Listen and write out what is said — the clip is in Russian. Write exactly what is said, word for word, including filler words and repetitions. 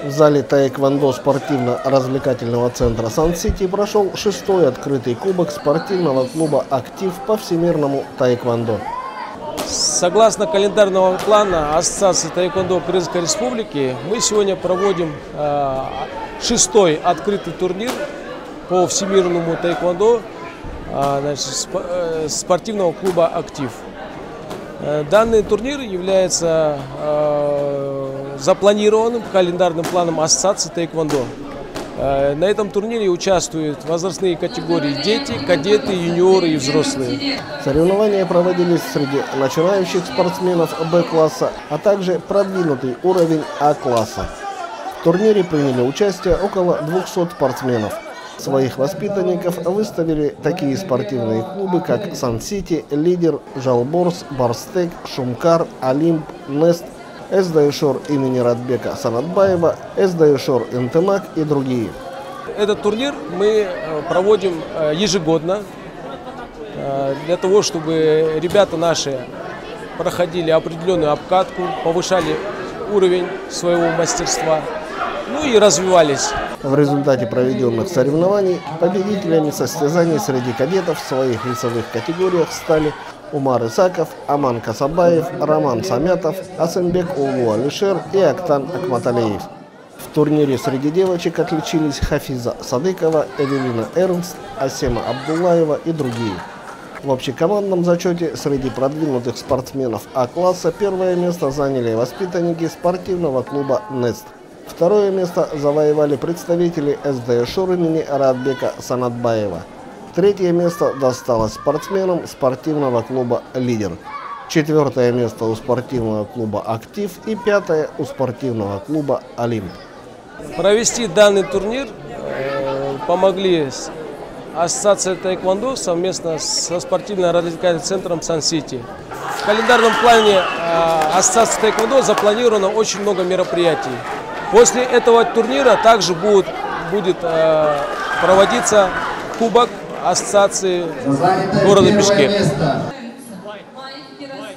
В зале таэквондо спортивно-развлекательного центра Сан-Сити прошел шестой открытый кубок спортивного клуба «Актив» по всемирному таэквондо. Согласно календарного плана Ассоциации таэквондо Крымской Республики, мы сегодня проводим э, шестой открытый турнир по всемирному таэквондо э, значит, спо э, спортивного клуба «Актив». Э, данный турнир является э, запланированным календарным планом Ассоциации таэквондо. На этом турнире участвуют возрастные категории дети, кадеты, юниоры и взрослые. Соревнования проводились среди начинающих спортсменов Б-класса, а также продвинутый уровень А-класса. В турнире приняли участие около двухсот спортсменов. Своих воспитанников выставили такие спортивные клубы, как Сан-Сити, Лидер, Жалборс, Барстек, Шумкар, Олимп, Нест, СДШОР имени Радбека Санатбаева, СДШОР Интемак и другие. Этот турнир мы проводим ежегодно для того, чтобы ребята наши проходили определенную обкатку, повышали уровень своего мастерства, ну и развивались. В результате проведенных соревнований победителями состязаний среди кадетов в своих весовых категориях стали Умар Исаков, Аман Касабаев, Роман Самятов, Асенбек Улу Алишер и Актан Акматалеев. В турнире среди девочек отличились Хафиза Садыкова, Эвелина Эрнст, Асема Абдуллаева и другие. В общекомандном зачете среди продвинутых спортсменов А-класса первое место заняли воспитанники спортивного клуба «Нест». Второе место завоевали представители СДШОР имени Радбека Санатбаева. Третье место досталось спортсменам спортивного клуба «Лидер». Четвертое место у спортивного клуба «Актив» и пятое у спортивного клуба «Олимп». Провести данный турнир э, помогли Ассоциация таэквондо совместно со спортивно-развлекательным центром Сан-Сити. В календарном плане э, Ассоциации таэквондо запланировано очень много мероприятий. После этого турнира также будет, будет э, проводиться кубок Ассоциации города Бишкек.